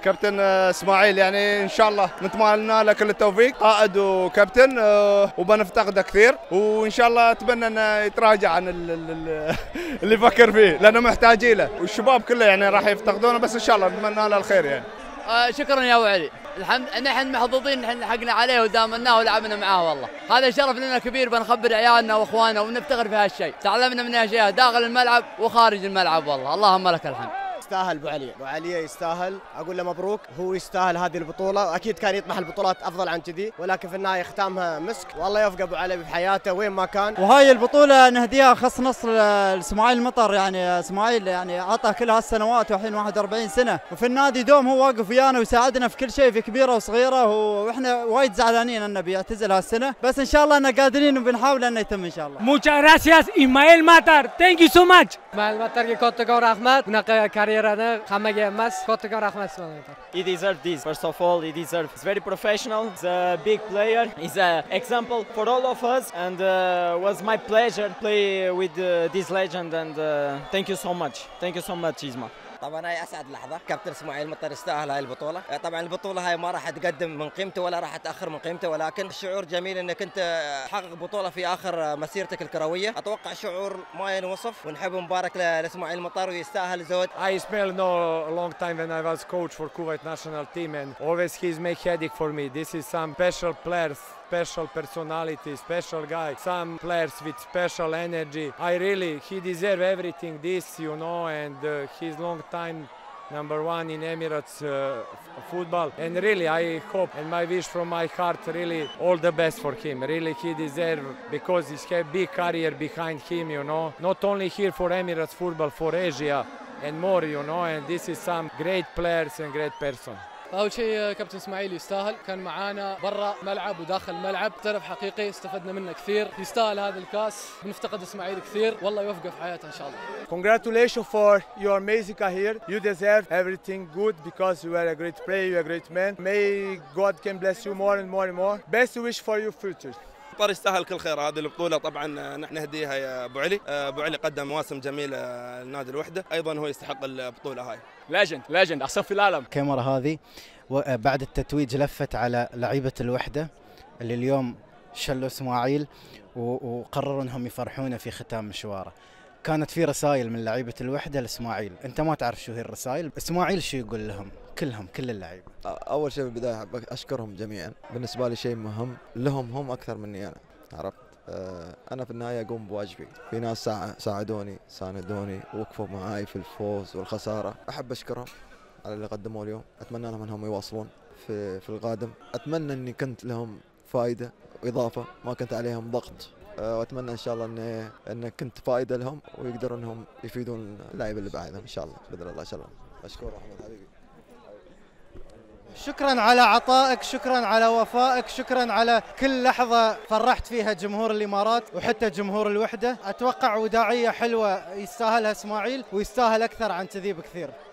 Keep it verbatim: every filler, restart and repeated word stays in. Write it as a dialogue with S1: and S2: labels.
S1: كابتن اسماعيل يعني ان شاء الله نتمنى له كل التوفيق، قائد وكابتن وبنفتقده كثير، وان شاء الله اتمنى انه يتراجع عن اللي يفكر فيه لانه محتاجين له، والشباب كله يعني راح يفتقدونه، بس ان شاء الله نتمنى له الخير يعني.
S2: آه شكرا يا ابو علي، الحمد نحن محظوظين نحن لحقنا عليه ودامناه ولعبنا معاه، والله هذا شرف لنا كبير، بنخبر عيالنا واخواننا ونفتخر في هالشيء، تعلمنا من اشياء داخل الملعب وخارج الملعب، والله اللهم لك الحمد.
S3: يستاهل ابو علي، ابو علي يستاهل، اقول له مبروك، هو يستاهل هذه البطوله، اكيد كان يطمح البطولات افضل عن كذي، ولكن في النهايه ختامها مسك، والله يوفق ابو علي بحياته وين ما كان.
S4: وهاي البطوله نهديها خص نصر لاسماعيل المطر، يعني اسماعيل يعني عطى كل هالسنوات والحين واحد وأربعين سنه، وفي النادي دوم هو واقف ويانا ويساعدنا في كل شيء، في كبيره وصغيره، واحنا وايد زعلانين انه بيعتزل هالسنه، بس ان شاء الله انه قادرين وبنحاول انه يتم ان شاء الله.
S5: Muchas gracias Ismael Matar, thank you so much.
S6: Ismael Matarga kattagon rahmat, bunaqa karyerani hammaga emas, kattagon rahmat Ismael Matar.
S7: He deserves this. First of all, he deserves. He's very professional. He's a big player. He's an example for all of us, and uh, was my pleasure to play with uh, this legend. And uh, thank you so much. Thank you so much, Isma.
S8: طبعا هاي اسعد لحظه، كابتن اسماعيل مطر يستاهل هاي البطوله، طبعا البطوله هاي ما راح تقدم من قيمته ولا راح تاخر من قيمته، ولكن الشعور جميل انك انت تحقق بطوله في اخر مسيرتك الكرويه، اتوقع شعور ما ينوصف، ونحب نبارك لاسماعيل مطر ويستاهل زود.
S9: I Ismail know a long time when I was coach for Kuwait national team, and always he's make headache for me. This is some special players, special personality, special guy, some players with special energy. I really, he deserve everything this, you know, and uh, he's long time number one in Emirates uh, football, and really I hope and my wish from my heart, really all the best for him. Really he deserve, because he's have big career behind him, you know, not only here for Emirates football, for Asia and more, you know, and this is some great players and great person.
S10: أول شيء كابتن اسماعيل يستاهل، كان معانا برا ملعب وداخل الملعب، احترف حقيقي، استفدنا منه كثير، يستاهل هذا الكاس، بنفتقد اسماعيل كثير، والله يوفقه في حياته إن شاء الله.
S9: Congratulations for your amazing career. You deserve everything good because you are a great player, you are a great man. May God can bless you more and more and more. Best wish for your future.
S1: مطر يستاهل كل خير، هذه البطولة طبعا نحن نهديها يا ابو علي، ابو علي قدم مواسم جميلة لنادي الوحدة، ايضا هو يستحق البطولة هاي.
S11: ليجند ليجند احسن في العالم.
S12: الكاميرا هذه بعد التتويج لفت على لعيبة الوحدة اللي اليوم شلوا اسماعيل وقرروا انهم يفرحونه في ختام مشواره. كانت في رسائل من لعيبة الوحدة لاسماعيل، انت ما تعرف شو هي الرسائل، اسماعيل شو يقول لهم كلهم كل اللعيبة؟
S13: اول شيء بالبداية احب اشكرهم جميعا، بالنسبة لي شيء مهم لهم هم اكثر مني انا، عرفت؟ انا في النهاية اقوم بواجبي، في ناس ساعدوني ساندوني وقفوا معاي في الفوز والخسارة، احب اشكرهم على اللي قدموه اليوم، اتمنى لهم انهم يواصلون في في القادم، اتمنى اني كنت لهم فائدة واضافة، ما كنت عليهم ضغط، واتمنى ان شاء الله ان ان كنت فائدة لهم ويقدروا انهم يفيدون اللاعب اللي بعدهم ان شاء الله باذن الله. ان شاء الله اشكر احمد حبيبي.
S4: شكرا على عطائك، شكرا على وفائك، شكرا على كل لحظة فرحت فيها جمهور الإمارات وحتى جمهور الوحدة. أتوقع وداعية حلوة يستاهلها إسماعيل ويستاهل أكثر عن كذي بكثير.